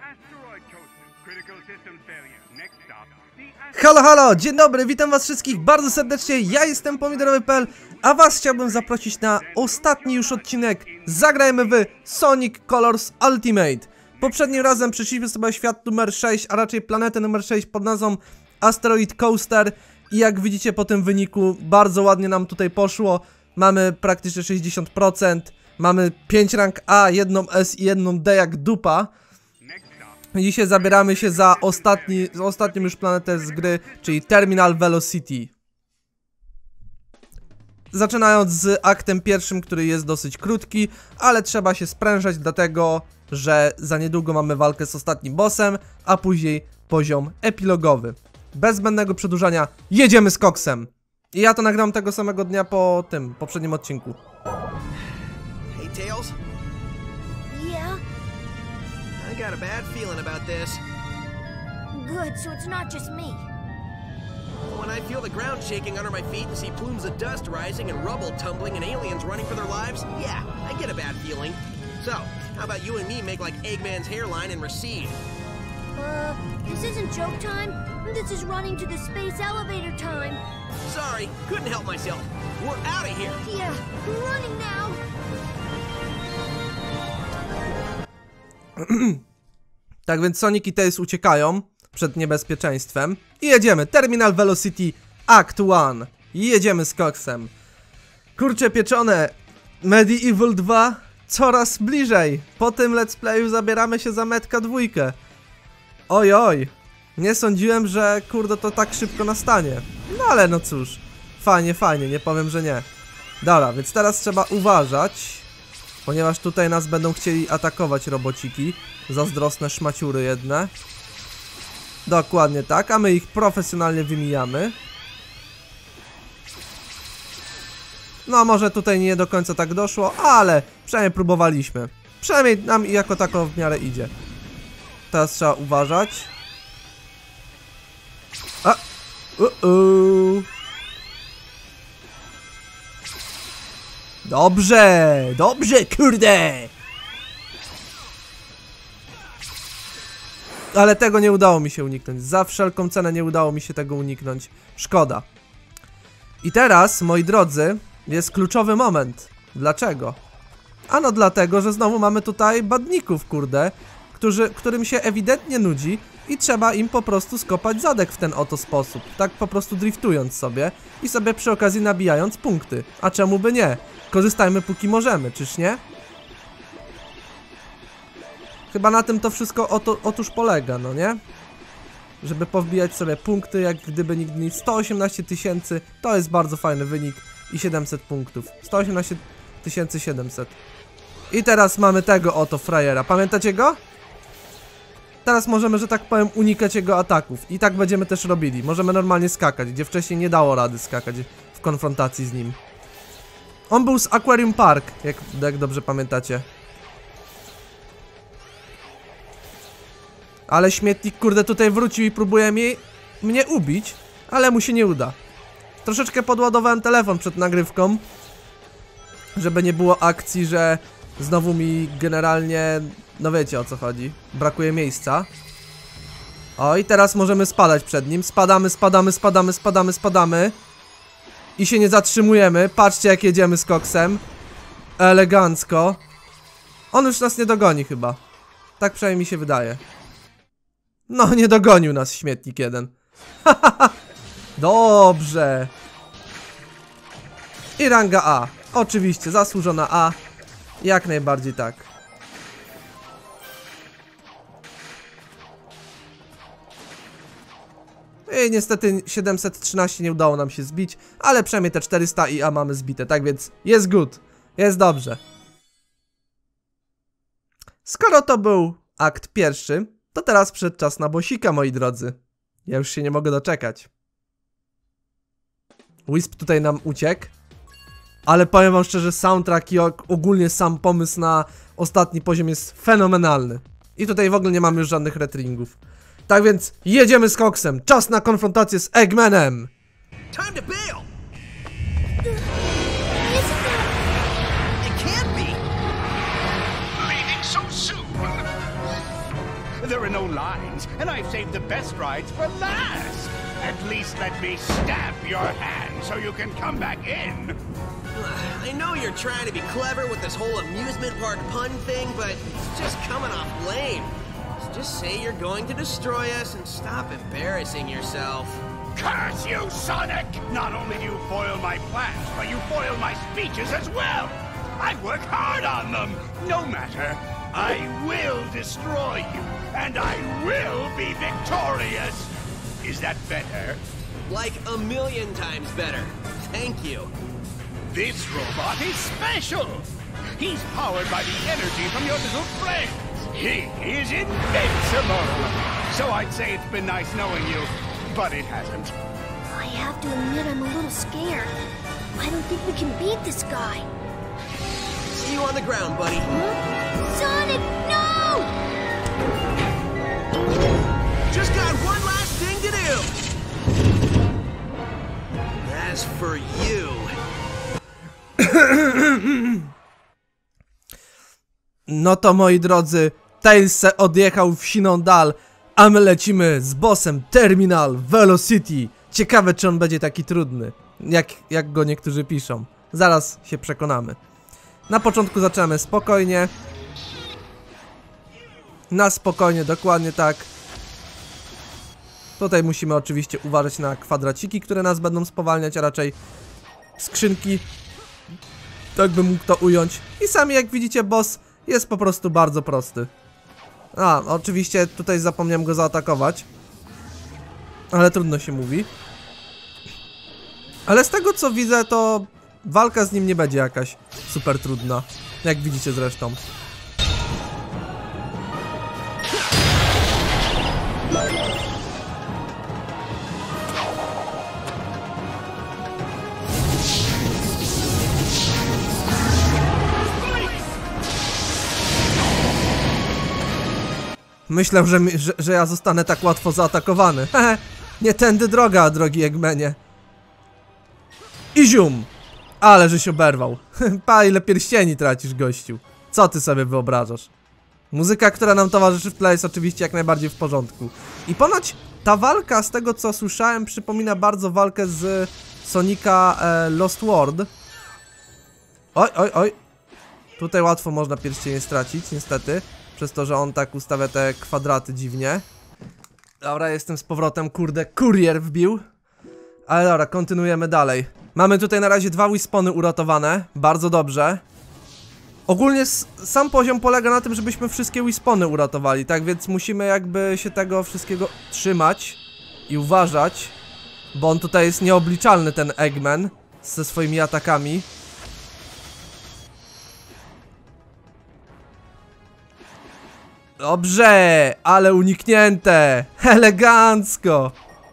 Halo, halo, dzień dobry, witam was wszystkich bardzo serdecznie, ja jestem Pomidorowy.pl, a was chciałbym zaprosić na ostatni już odcinek. Zagrajmy w Sonic Colors Ultimate. Poprzednim razem przeszliśmy sobie świat numer 6, a raczej planetę numer 6 pod nazwą Asteroid Coaster. I jak widzicie po tym wyniku, bardzo ładnie nam tutaj poszło. Mamy praktycznie 60%, mamy 5 rank A, 1 S i 1 D jak dupa. Dzisiaj zabieramy się za ostatnią już planetę z gry, czyli Terminal Velocity. Zaczynając z aktem pierwszym, który jest dosyć krótki, ale trzeba się sprężać, dlatego że za niedługo mamy walkę z ostatnim bossem, a później poziom epilogowy. Bez zbędnego przedłużania, jedziemy z koksem! I ja to nagram tego samego dnia po tym poprzednim odcinku. Hey, Tails? Yeah? I got a bad feeling about this. Good, so it's not just me. When I feel the ground shaking under my feet and see plumes of dust rising and rubble tumbling and aliens running for their lives, yeah, I get a bad feeling. So, how about you and me make like Eggman's hairline and recede? This isn't joke time. This is running to the space elevator time. Sorry, couldn't help myself. We're out of here. Yeah, we're running now. Tak więc Sonic i Tails uciekają przed niebezpieczeństwem i jedziemy. Terminal Velocity Act 1. Jedziemy z koksem. Kurcze pieczone, Medieval 2 coraz bliżej. Po tym let's playu zabieramy się za Metka 2. Oj, oj. Nie sądziłem, że kurde to tak szybko nastanie. No ale no cóż. Fajnie, fajnie, nie powiem, że nie. Dobra, więc teraz trzeba uważać, ponieważ tutaj nas będą chcieli atakować robociki. Zazdrosne szmaciury jedne. Dokładnie tak, a my ich profesjonalnie wymijamy. No może tutaj nie do końca tak doszło, ale przynajmniej próbowaliśmy. Przynajmniej nam jako tako w miarę idzie. Teraz trzeba uważać. A! Dobrze, dobrze, kurde! Ale tego nie udało mi się uniknąć. Za wszelką cenę nie udało mi się tego uniknąć. Szkoda. I teraz, moi drodzy, jest kluczowy moment. Dlaczego? Ano dlatego, że znowu mamy tutaj badników, kurde, którym się ewidentnie nudzi i trzeba im po prostu skopać zadek w ten oto sposób. Tak po prostu driftując sobie i sobie przy okazji nabijając punkty. A czemu by nie? Korzystajmy póki możemy, czyż nie? Chyba na tym to wszystko otóż polega, no nie? Żeby powbijać sobie punkty, jak gdyby nigdy nic. 118 000 to jest bardzo fajny wynik i 700 punktów. 118 700. I teraz mamy tego oto frajera. Pamiętacie go? Teraz możemy, że tak powiem, unikać jego ataków. I tak będziemy też robili. Możemy normalnie skakać, gdzie wcześniej nie dało rady skakać w konfrontacji z nim. On był z Aquarium Park, jak dobrze pamiętacie. Ale śmietnik, kurde, tutaj wrócił i próbuje mnie ubić, ale mu się nie uda. Troszeczkę podładowałem telefon przed nagrywką, żeby nie było akcji, że znowu mi generalnie, no wiecie o co chodzi, brakuje miejsca. O, i teraz możemy spadać przed nim. Spadamy. I się nie zatrzymujemy. Patrzcie, jak jedziemy z koksem. Elegancko. On już nas nie dogoni chyba. Tak przynajmniej mi się wydaje. No, nie dogonił nas śmietnik jeden. Dobrze. I ranga A. Oczywiście, zasłużona A. Jak najbardziej tak. I niestety 713 nie udało nam się zbić, ale przynajmniej te 400 IA mamy zbite, tak więc jest good. Jest dobrze. Skoro to był akt pierwszy, to teraz przyszedł czas na bossika, moi drodzy. Ja już się nie mogę doczekać. Wisp tutaj nam uciekł. Ale powiem wam szczerze, soundtrack i ogólnie sam pomysł na ostatni poziom jest fenomenalny. I tutaj w ogóle nie mamy już żadnych retringów. Tak więc jedziemy z koksem. Czas na konfrontację z Eggmanem. Time to bail. There are no lines, and I've saved the best rides for last. At least let me stab your hand so you can come back in. I know you're trying to be clever with this whole amusement park pun thing, but it's just coming off lame. Just say you're going to destroy us and stop embarrassing yourself. Curse you, Sonic! Not only do you foil my plans, but you foil my speeches as well. I work hard on them. No matter. I will destroy you, and I will be victorious. Is that better? Like a million times better. Thank you. This robot is special. He's powered by the energy from your little friends. He is invincible. So I'd say it's been nice knowing you, but it hasn't. I have to admit I'm a little scared. I don't think we can beat this guy. See you on the ground, buddy. Huh? Sonic, no! Just got one last thing to do. As for you... No to moi drodzy, Tails se odjechał w siną dal, a my lecimy z bossem Terminal Velocity. Ciekawe, czy on będzie taki trudny, jak go niektórzy piszą. Zaraz się przekonamy. Na początku zaczynamy spokojnie. Na spokojnie, dokładnie tak. Tutaj musimy oczywiście uważać na kwadraciki, które nas będą spowalniać, a raczej skrzynki. Tak bym mógł to ująć. I sami jak widzicie, boss jest po prostu bardzo prosty. A, oczywiście tutaj zapomniałem go zaatakować. Ale trudno się mówi. Ale z tego co widzę, to walka z nim nie będzie jakaś super trudna. Jak widzicie zresztą. Myślę, że ja zostanę tak łatwo zaatakowany. Hehe, nie tędy droga, drogi Eggmanie. I zium! Ale żeś oberwał. Pa, ile pierścieni tracisz, gościu. Co ty sobie wyobrażasz? Muzyka, która nam towarzyszy w tle, jest oczywiście jak najbardziej w porządku. I ponoć ta walka, z tego co słyszałem, przypomina bardzo walkę z Sonica Lost World. Oj, oj, oj. Tutaj łatwo można pierścienie stracić, niestety. Przez to, że on tak ustawia te kwadraty dziwnie. Dobra, jestem z powrotem, kurde, kurier wbił. Ale dobra, kontynuujemy dalej. Mamy tutaj na razie 2 Wispony uratowane, bardzo dobrze. Ogólnie sam poziom polega na tym, żebyśmy wszystkie Wispony uratowali, tak więc musimy jakby się tego wszystkiego trzymać i uważać. Bo on tutaj jest nieobliczalny, ten Eggman, ze swoimi atakami. Dobrze, ale uniknięte. Elegancko.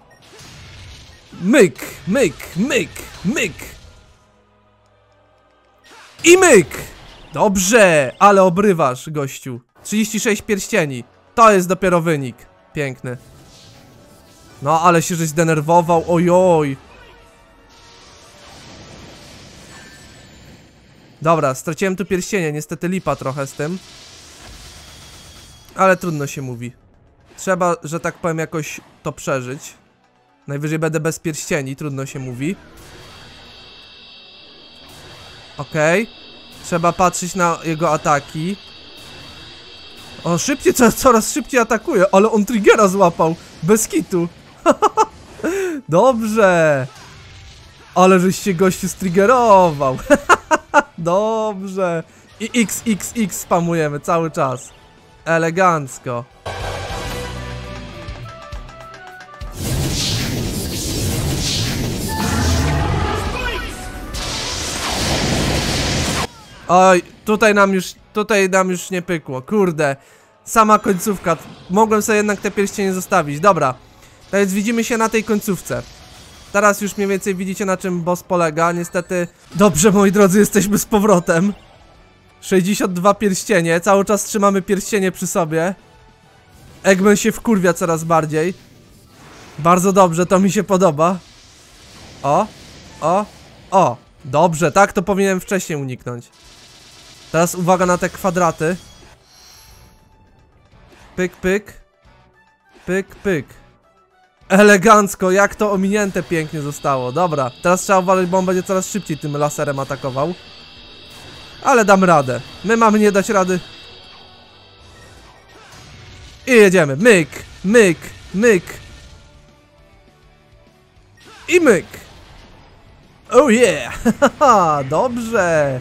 Myk, myk, myk, myk. I myk. Dobrze, ale obrywasz, gościu. 36 pierścieni. To jest dopiero wynik. Piękny. No, ale się żeś zdenerwował, ojoj. Dobra, straciłem tu pierścienie, niestety lipa trochę z tym. Ale trudno się mówi. Trzeba, że tak powiem, jakoś to przeżyć. Najwyżej będę bez pierścieni, trudno się mówi. Okej. Trzeba patrzeć na jego ataki. O, szybciej, coraz szybciej atakuje, ale on triggera złapał. Bez kitu. Dobrze. Ale żeś się gościu striggerował. Dobrze. I XXX spamujemy cały czas. Elegancko. Oj, tutaj nam już nie pykło. Kurde. Sama końcówka. Mogłem sobie jednak te pierścienie zostawić. Dobra. To więc widzimy się na tej końcówce. Teraz już mniej więcej widzicie, na czym boss polega. Niestety. Dobrze, moi drodzy, jesteśmy z powrotem. 62 pierścienie. Cały czas trzymamy pierścienie przy sobie. Eggman się wkurwia coraz bardziej. Bardzo dobrze, to mi się podoba. O. Dobrze, tak to powinienem wcześniej uniknąć. Teraz uwaga na te kwadraty. Pyk, pyk. Pyk, pyk. Elegancko, jak to ominięte pięknie zostało. Dobra, teraz trzeba uważać, bo on będzie coraz szybciej tym laserem atakował. Ale dam radę. My mamy nie dać rady. I jedziemy. Myk, myk, myk. I myk. Oh yeah. Dobrze.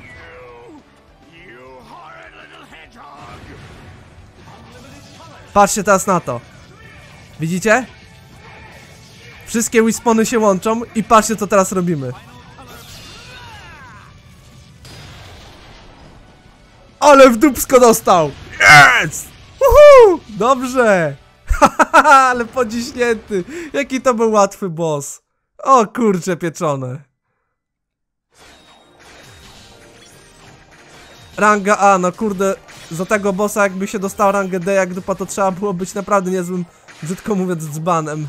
Patrzcie teraz na to. Widzicie? Wszystkie Wispony się łączą i patrzcie, co teraz robimy. Ale w dupsko dostał! Yes! Uhu! Dobrze! Ale pociśnięty! Jaki to był łatwy boss! O kurcze pieczone! Ranga A, no kurde, za tego bossa jakby się dostał rangę D jak dupa, to trzeba było być naprawdę niezłym, brzydko mówiąc, dzbanem.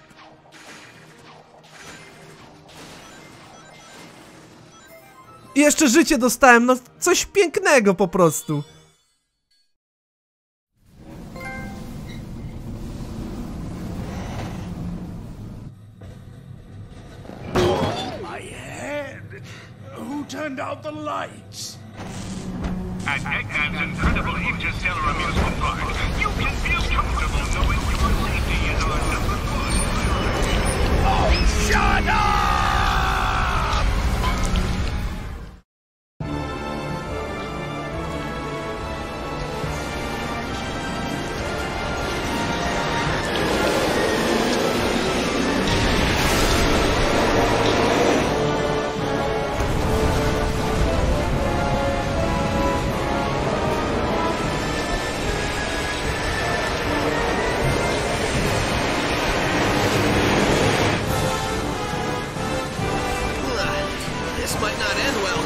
I jeszcze życie dostałem, no coś pięknego po prostu. My head! Who turned out the lights? At Eggman's incredible interstellar amusement park, you can feel comfortable knowing your safety is our #1. Oh, shut up! This might not end well.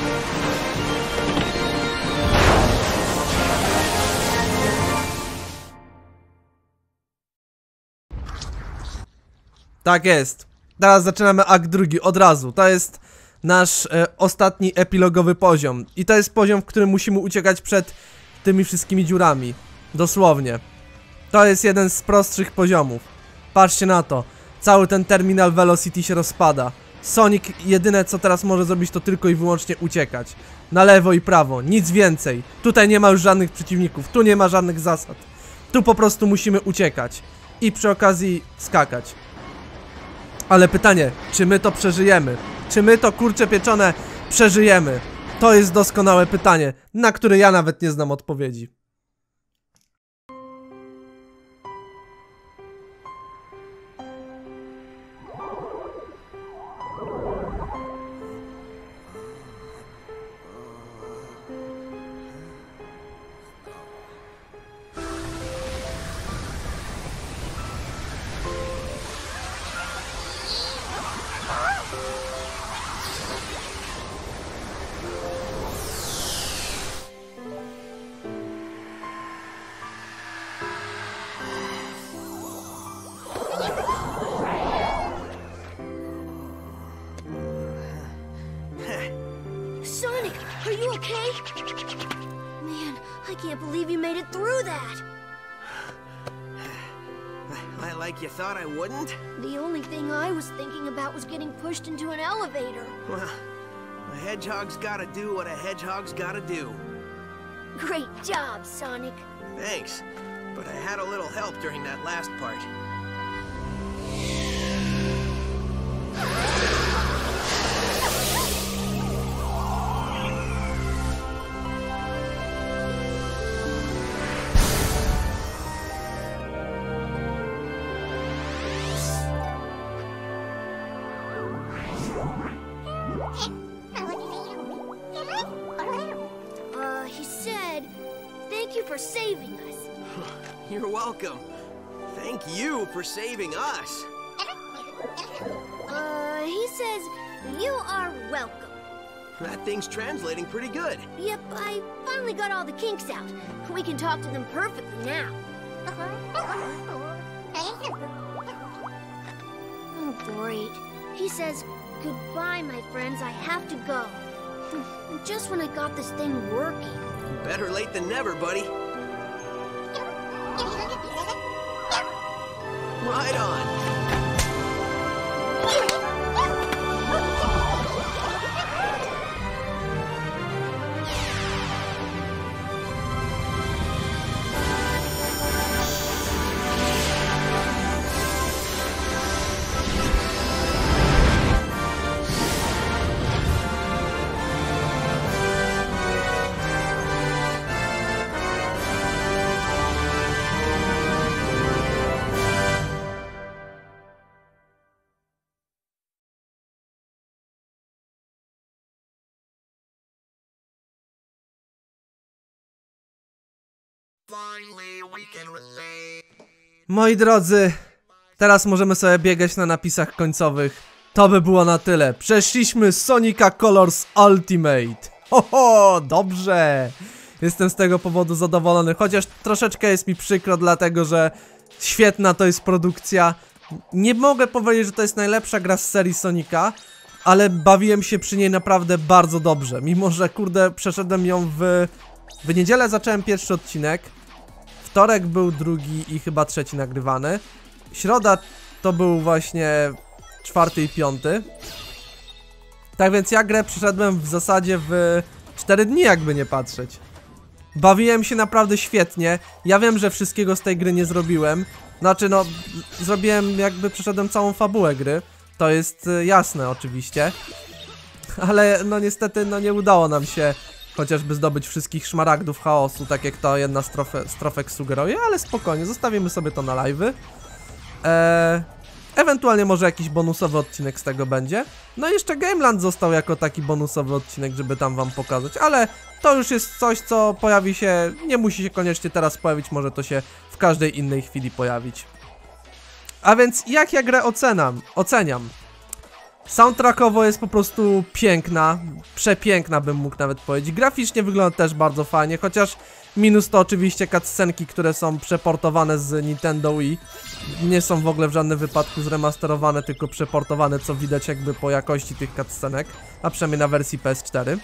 Tak jest. Teraz zaczynamy akt drugi, od razu. To jest nasz ostatni epilogowy poziom. I to jest poziom, w którym musimy uciekać przed tymi wszystkimi dziurami. Dosłownie. To jest jeden z prostszych poziomów. Patrzcie na to. Cały ten terminal Velocity się rozpada. Sonic jedyne co teraz może zrobić to tylko i wyłącznie uciekać. Na lewo i prawo, nic więcej. Tutaj nie ma już żadnych przeciwników, tu nie ma żadnych zasad. Tu po prostu musimy uciekać. I przy okazji skakać. Ale pytanie, czy my to przeżyjemy? Czy my to kurcze pieczone przeżyjemy? To jest doskonałe pytanie, na które ja nawet nie znam odpowiedzi. Sonic, are you okay? Man, I can't believe you made it through that. Like you thought I wouldn't? The only thing I was thinking about was getting pushed into an elevator. Well, a hedgehog's gotta do what a hedgehog's gotta do. Great job, Sonic. Thanks, but I had a little help during that last part. He said, thank you for saving us. You're welcome. Thank you for saving us. He says, you are welcome. That thing's translating pretty good. Yep, I finally got all the kinks out. We can talk to them perfectly now. Oh, great. He says, goodbye, my friends, I have to go. Just when I got this thing working. Better late than never, buddy. Moi drodzy, teraz możemy sobie biegać na napisach końcowych. To by było na tyle. Przeszliśmy Sonica Colors Ultimate. Ho, dobrze. Jestem z tego powodu zadowolony, chociaż troszeczkę jest mi przykro, dlatego że świetna to jest produkcja. Nie mogę powiedzieć, że to jest najlepsza gra z serii Sonika, ale bawiłem się przy niej naprawdę bardzo dobrze. Mimo że, kurde, przeszedłem ją w niedzielę zacząłem pierwszy odcinek. Wtorek był drugi i chyba trzeci nagrywany. Środa to był właśnie 4. i 5. Tak więc ja grę przeszedłem w zasadzie w 4 dni, jakby nie patrzeć. Bawiłem się naprawdę świetnie. Ja wiem, że wszystkiego z tej gry nie zrobiłem. Znaczy no, zrobiłem jakby przeszedłem całą fabułę gry. To jest jasne oczywiście. Ale no niestety no nie udało nam się chociażby zdobyć wszystkich szmaragdów chaosu, tak jak to jedna z trofek sugeruje, ale spokojnie, zostawimy sobie to na live'y. Ewentualnie może jakiś bonusowy odcinek z tego będzie. No i jeszcze Gameland został jako taki bonusowy odcinek, żeby tam wam pokazać, ale to już jest coś, co pojawi się, nie musi się koniecznie teraz pojawić, może to się w każdej innej chwili pojawić. A więc jak ja grę oceniam? Soundtrackowo jest po prostu piękna, przepiękna bym mógł nawet powiedzieć. Graficznie wygląda też bardzo fajnie, chociaż minus to oczywiście cutscenki, które są przeportowane z Nintendo Wii. Nie są w ogóle w żadnym wypadku zremasterowane, tylko przeportowane, co widać jakby po jakości tych cutscenek, a przynajmniej na wersji PS4.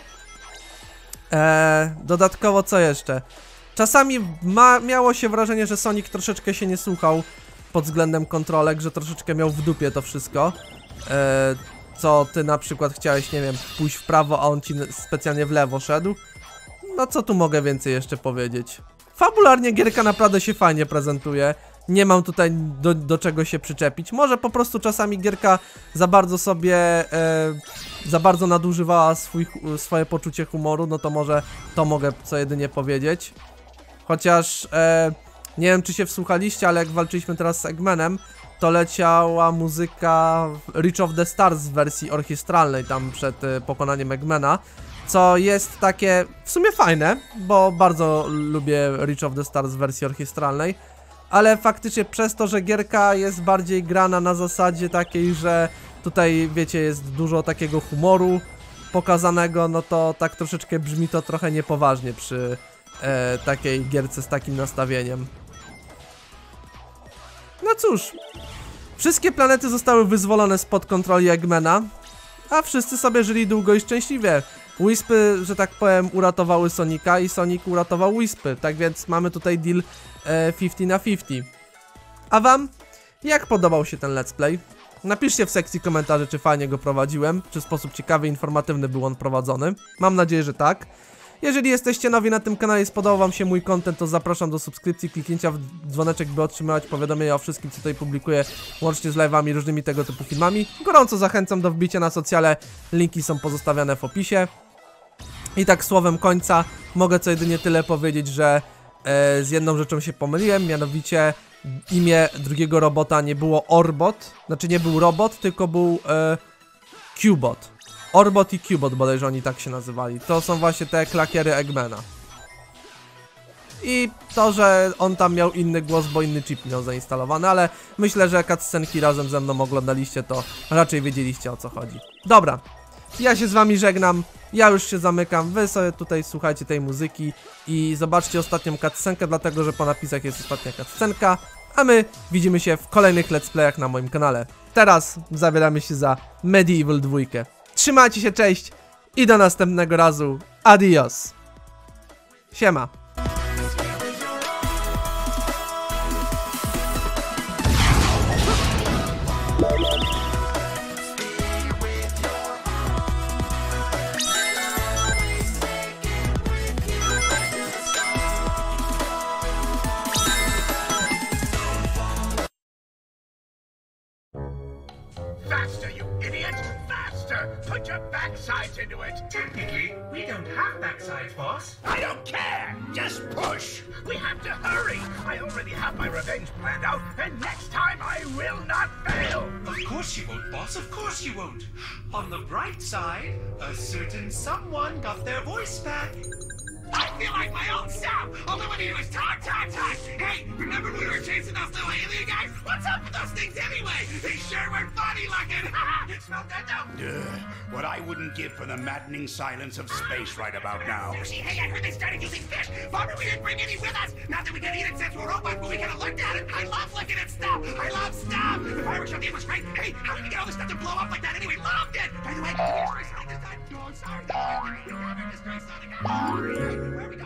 Dodatkowo co jeszcze? Czasami miało się wrażenie, że Sonic troszeczkę się nie słuchał pod względem kontrolek, że troszeczkę miał w dupie to wszystko. Co ty na przykład chciałeś, nie wiem, pójść w prawo, a on ci specjalnie w lewo szedł. No co tu mogę więcej jeszcze powiedzieć? Fabularnie gierka naprawdę się fajnie prezentuje. Nie mam tutaj do czego się przyczepić. Może po prostu czasami gierka za bardzo sobie za bardzo nadużywała swoje poczucie humoru. No to może to mogę co jedynie powiedzieć. Chociaż nie wiem czy się wsłuchaliście, ale jak walczyliśmy teraz z Eggmanem, to leciała muzyka Reach of the Stars w wersji orchestralnej tam przed pokonaniem Eggmana, co jest takie w sumie fajne, bo bardzo lubię Reach of the Stars w wersji orchestralnej, ale faktycznie przez to, że gierka jest bardziej grana na zasadzie takiej, że tutaj wiecie jest dużo takiego humoru pokazanego, no to tak troszeczkę brzmi to trochę niepoważnie przy takiej gierce z takim nastawieniem. No cóż, wszystkie planety zostały wyzwolone spod kontroli Eggmana, a wszyscy sobie żyli długo i szczęśliwie. Wispy, że tak powiem, uratowały Sonika i Sonic uratował Wispy, tak więc mamy tutaj deal 50/50. A wam? Jak podobał się ten let's play? Napiszcie w sekcji komentarzy, czy fajnie go prowadziłem, czy w sposób ciekawy i informatywny był on prowadzony. Mam nadzieję, że tak. Jeżeli jesteście nowi na tym kanale i spodobał wam się mój content, to zapraszam do subskrypcji, kliknięcia w dzwoneczek, by otrzymywać powiadomienia o wszystkim, co tutaj publikuję, łącznie z live'ami i różnymi tego typu filmami. Gorąco zachęcam do wbicia na socjale, linki są pozostawiane w opisie. I tak słowem końca mogę co jedynie tyle powiedzieć, że z jedną rzeczą się pomyliłem, mianowicie imię drugiego robota nie było Orbot, znaczy nie był robot, tylko był Cubot. Orbot i Cubot bodajże oni tak się nazywali. To są właśnie te klakiery Eggmana. I to, że on tam miał inny głos, bo inny chip miał zainstalowany, ale myślę, że cutscenki razem ze mną oglądaliście, to raczej wiedzieliście o co chodzi. Dobra, ja się z wami żegnam, ja już się zamykam, wy sobie tutaj słuchajcie tej muzyki i zobaczcie ostatnią cutscenkę, dlatego że po napisach jest ostatnia cutscenka, a my widzimy się w kolejnych let's playach na moim kanale. Teraz zabieramy się za Medieval 2. Trzymajcie się, cześć i do następnego razu. Adios. Siema. Faster, you idiot! Faster! Put your backsides into it! Technically, we don't have backsides, boss. I don't care! Just push! We have to hurry! I already have my revenge planned out, and next time I will not fail! Of course you won't, boss. Of course you won't. On the bright side, a certain someone got their voice back. I feel like my own self! All I want to hear is talk! Hey, remember when we were chasing those little alien guys? What's up with those things anyway? They sure were funny looking! Smell that though? What I wouldn't give for the maddening silence of space right about now. Sushi, hey, I heard they started using fish! Bummer we didn't bring any with us! Not that we can eat it since we're robots, but we could have looked at it! I love looking at stuff! I love stuff! The fireworks show was great! Hey, how did we get all this stuff to blow up like that anyway? Loved it! By the way, did we destroy Sonic this time? No, I'm sorry. We never destroy Sonic. Where are we